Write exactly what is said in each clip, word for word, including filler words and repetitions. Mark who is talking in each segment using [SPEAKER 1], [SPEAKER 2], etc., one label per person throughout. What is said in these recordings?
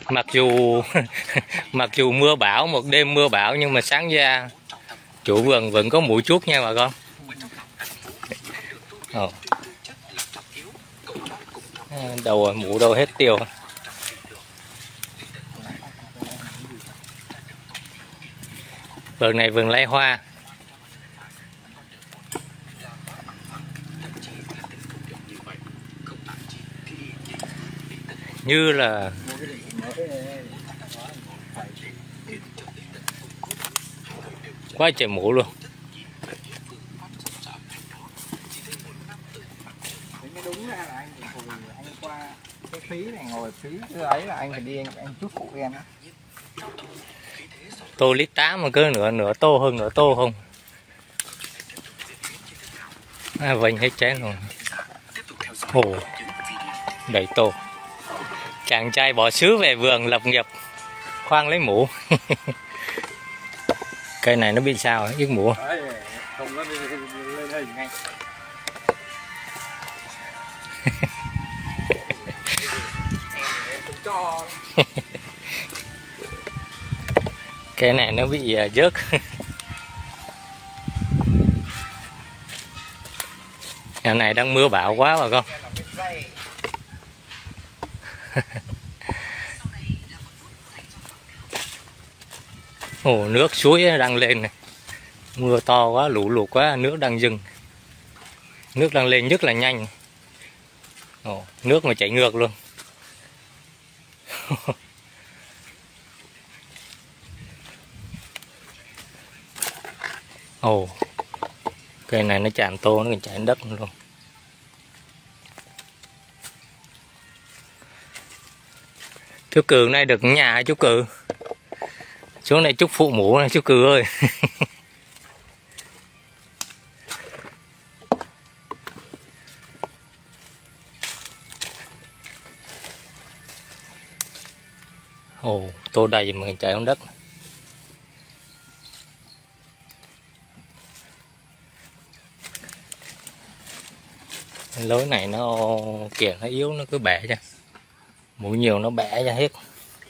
[SPEAKER 1] Mặc dù mặc dù mưa bão, một đêm mưa bão nhưng mà sáng ra chủ vườn vẫn có muỗi chuốt nha bà con. Ồ. Đâu rồi, muỗi đâu hết tiêu. Vườn này vườn lai hoa. Như là quá trời muỗi luôn.
[SPEAKER 2] Đúng ra là anh hồi anh qua cái phí này ngồi phí cái ấy là anh phải đi anh, anh chút phụ em á.
[SPEAKER 1] Tô lít tám mà cứ nửa nửa tô hơn nửa tô không. À, vênh hết chén rồi. Ồ, đầy tô. Chàng trai bỏ xứ về vườn lập nghiệp, khoan lấy mũ. Cây này nó bị sao ấy, yếc mũ.
[SPEAKER 2] Không nó lên hình ngay.
[SPEAKER 1] Cái này nó bị uh, dớt. Nhà này đang mưa bão quá bà con. Ồ, nước suối đang lên này. Mưa to quá, lũ lụt quá, nước đang dừng. Nước đang lên rất là nhanh. Ồ, nước mà chảy ngược luôn. Ồ, cây này nó chạm tô nó còn chảy đất luôn. Chú Cừ nay được nhà hả chú Cừ? Xuống này chúc phụ mũ này chú Cừ ơi. Ồ, tô đầy mà chạy xuống đất. Lối này nó kiềng nó yếu, nó cứ bẻ ra. Muỗi nhiều nó bẻ ra hết.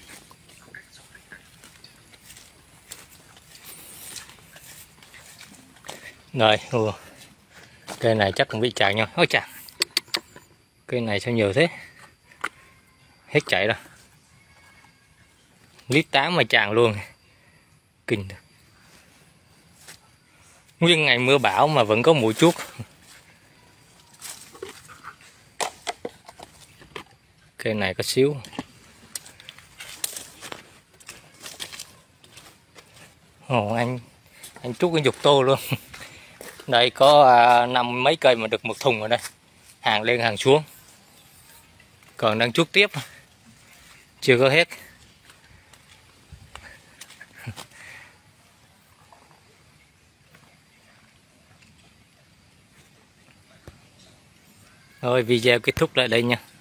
[SPEAKER 1] Rồi, ồ. Cây này chắc cũng bị chảy nhau. Ôi chà. Cây này sao nhiều thế? Hết chảy rồi. Lít tám mà tràn luôn. Kinh. Nguyên ngày mưa bão mà vẫn có muỗi chuốt. Cây này có xíu. Ồ, anh anh trút cái dục tô luôn. Đây có à, năm mấy cây mà được một thùng ở đây. Hàng lên hàng xuống. Còn đang trút tiếp. Chưa có hết. Rồi video kết thúc lại đây nha.